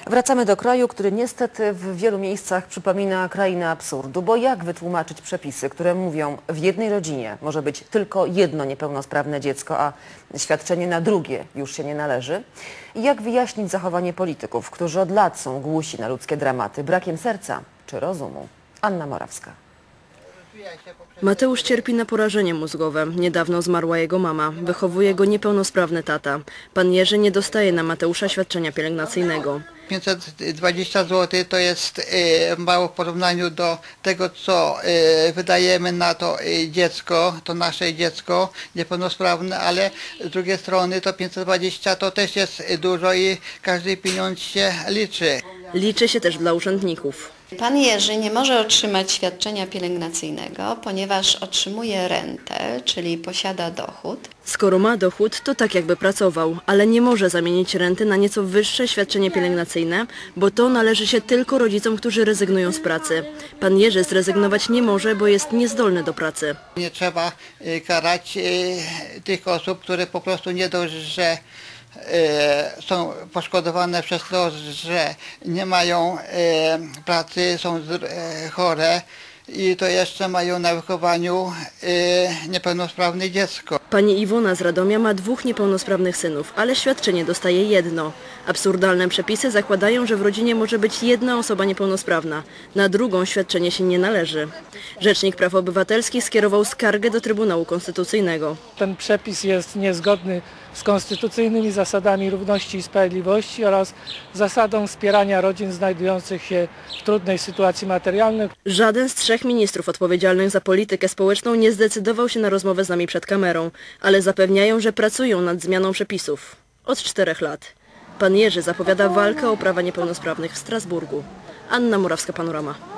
Wracamy do kraju, który niestety w wielu miejscach przypomina krainę absurdu, bo jak wytłumaczyć przepisy, które mówią, w jednej rodzinie może być tylko jedno niepełnosprawne dziecko, a świadczenie na drugie już się nie należy? I jak wyjaśnić zachowanie polityków, którzy od lat są głusi na ludzkie dramaty, brakiem serca czy rozumu? Anna Morawska. Mateusz cierpi na porażenie mózgowe. Niedawno zmarła jego mama. Wychowuje go niepełnosprawny tata. Pan Jerzy nie dostaje na Mateusza świadczenia pielęgnacyjnego. 520 zł to jest mało w porównaniu do tego, co wydajemy na to dziecko, to nasze dziecko niepełnosprawne, ale z drugiej strony to 520 to też jest dużo i każdy pieniądz się liczy. Liczy się też dla urzędników. Pan Jerzy nie może otrzymać świadczenia pielęgnacyjnego, ponieważ otrzymuje rentę, czyli posiada dochód. Skoro ma dochód, to tak jakby pracował, ale nie może zamienić renty na nieco wyższe świadczenie pielęgnacyjne, bo to należy się tylko rodzicom, którzy rezygnują z pracy. Pan Jerzy zrezygnować nie może, bo jest niezdolny do pracy. Nie trzeba karać tych osób, które po prostu nie dość, że są poszkodowane przez to, że nie mają pracy, są chore i to jeszcze mają na wychowaniu niepełnosprawne dziecko. Pani Iwona z Radomia ma 2 niepełnosprawnych synów, ale świadczenie dostaje jedno. Absurdalne przepisy zakładają, że w rodzinie może być jedna osoba niepełnosprawna. Na drugą świadczenie się nie należy. Rzecznik Praw Obywatelskich skierował skargę do Trybunału Konstytucyjnego. Ten przepis jest niezgodny z konstytucyjnymi zasadami równości i sprawiedliwości oraz zasadą wspierania rodzin znajdujących się w trudnej sytuacji materialnej. Żaden z 3 ministrów odpowiedzialnych za politykę społeczną nie zdecydował się na rozmowę z nami przed kamerą, ale zapewniają, że pracują nad zmianą przepisów. Od 4 lat. Pan Jerzy zapowiada walkę o prawa niepełnosprawnych w Strasburgu. Anna Morawska, Panorama.